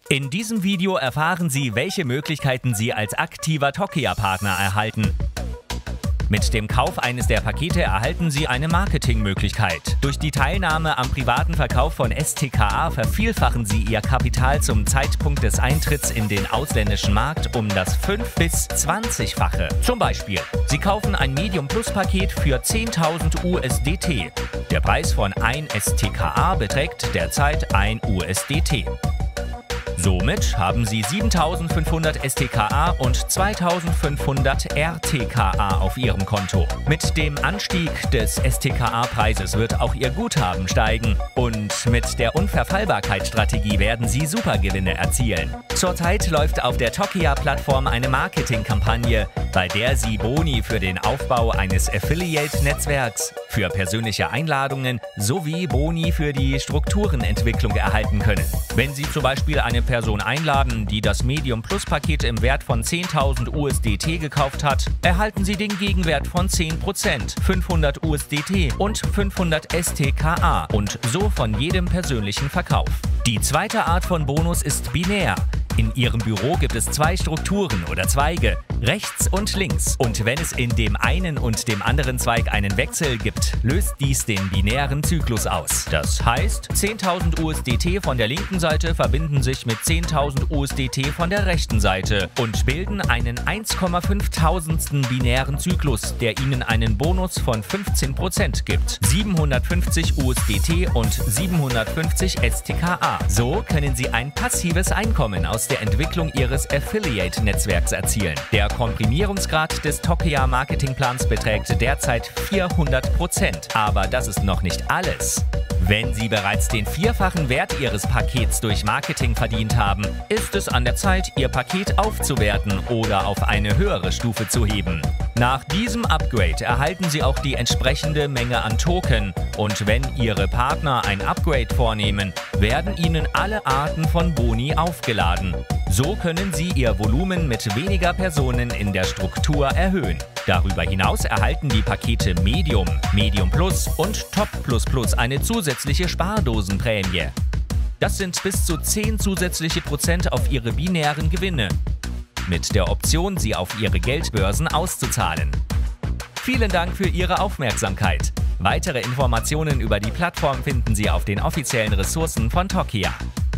In diesem Video erfahren Sie, welche Möglichkeiten Sie als aktiver Tokia-Partner erhalten. Mit dem Kauf eines der Pakete erhalten Sie eine Marketingmöglichkeit. Durch die Teilnahme am privaten Verkauf von STKA vervielfachen Sie Ihr Kapital zum Zeitpunkt des Eintritts in den ausländischen Markt um das 5- bis 20-fache. Zum Beispiel, Sie kaufen ein Medium-Plus-Paket für 10.000 USDT. Der Preis von 1 STKA beträgt derzeit 1 USDT. Somit haben Sie 7.500 STKA und 2.500 RTKA auf Ihrem Konto. Mit dem Anstieg des STKA-Preises wird auch Ihr Guthaben steigen und mit der Unverfallbarkeitsstrategie werden Sie Supergewinne erzielen. Zurzeit läuft auf der Tokia-Plattform eine Marketingkampagne, bei der Sie Boni für den Aufbau eines Affiliate-Netzwerks, für persönliche Einladungen sowie Boni für die Strukturenentwicklung erhalten können. Wenn Sie zum Beispiel eine Person einladen, die das Medium Plus Paket im Wert von 10.000 USDT gekauft hat, erhalten Sie den Gegenwert von 10%, 500 USDT und 500 STKA und so von jedem persönlichen Verkauf. Die zweite Art von Bonus ist binär. In Ihrem Büro gibt es 2 Strukturen oder Zweige, rechts und links. Und wenn es in dem einen und dem anderen Zweig einen Wechsel gibt, löst dies den binären Zyklus aus. Das heißt, 10.000 USDT von der linken Seite verbinden sich mit 10.000 USDT von der rechten Seite und bilden einen 1,5 binären Zyklus, der Ihnen einen Bonus von 15% gibt. 750 USDT und 750 STKA. So können Sie ein passives Einkommen aus der Entwicklung Ihres Affiliate-Netzwerks erzielen. Der Komprimierungsgrad des Tokia-Marketingplans beträgt derzeit 400%. Aber das ist noch nicht alles. Wenn Sie bereits den 4-fachen Wert Ihres Pakets durch Marketing verdient haben, ist es an der Zeit, Ihr Paket aufzuwerten oder auf eine höhere Stufe zu heben. Nach diesem Upgrade erhalten Sie auch die entsprechende Menge an Token und wenn Ihre Partner ein Upgrade vornehmen, werden Ihnen alle Arten von Boni aufgeladen. So können Sie Ihr Volumen mit weniger Personen in der Struktur erhöhen. Darüber hinaus erhalten die Pakete Medium, Medium Plus und Top Plus Plus eine zusätzliche Spardosenprämie. Das sind bis zu 10 zusätzliche Prozent auf Ihre binären Gewinne, mit der Option, sie auf Ihre Geldbörsen auszuzahlen. Vielen Dank für Ihre Aufmerksamkeit. Weitere Informationen über die Plattform finden Sie auf den offiziellen Ressourcen von Tokia.